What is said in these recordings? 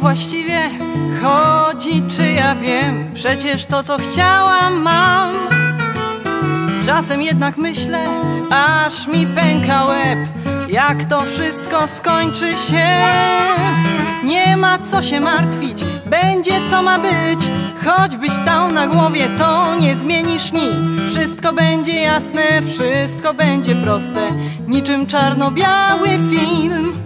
właściwie chodzi, czy ja wiem? Przecież to, co chciałam, mam. Czasem jednak myślę, aż mi pęka łeb, jak to wszystko skończy się. Nie ma co się martwić, będzie co ma być. Choćbyś stał na głowie, to nie zmienisz nic. Wszystko będzie jasne, wszystko będzie proste, niczym czarno-biały film.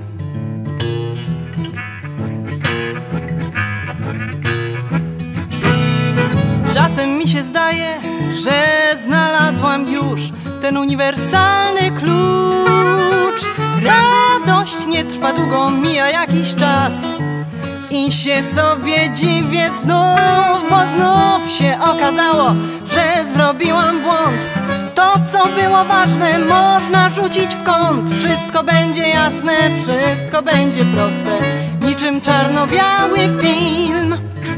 Czasem mi się zdaje, że znalazłam już ten uniwersalny klucz. Radość nie trwa długo, mija jakiś czas i się sobie dziwię znów, bo znów się okazało, że zrobiłam błąd. To, co było ważne, można rzucić w kąt. Wszystko będzie jasne, wszystko będzie proste, niczym czarno-biały film.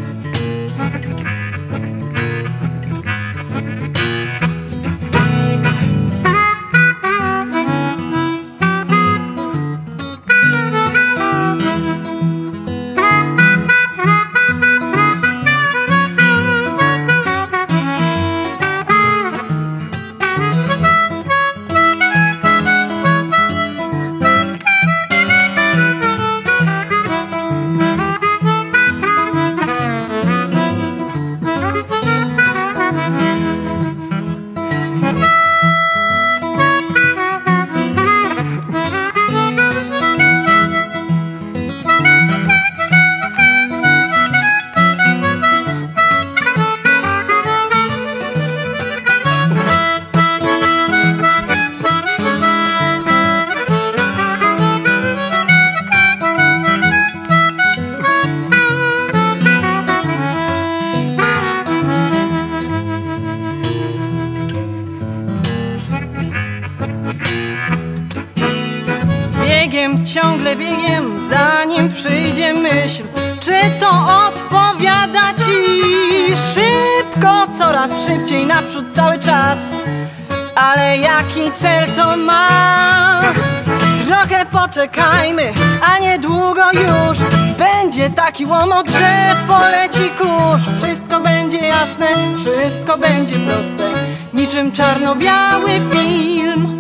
Ciągle biegiem, zanim przyjdzie myśl, czy to odpowiada ci. Szybko, coraz szybciej, naprzód cały czas, ale jaki cel to ma? Trochę poczekajmy, a niedługo już będzie taki łomot, że poleci kurz. Wszystko będzie jasne, wszystko będzie proste, niczym czarno-biały film.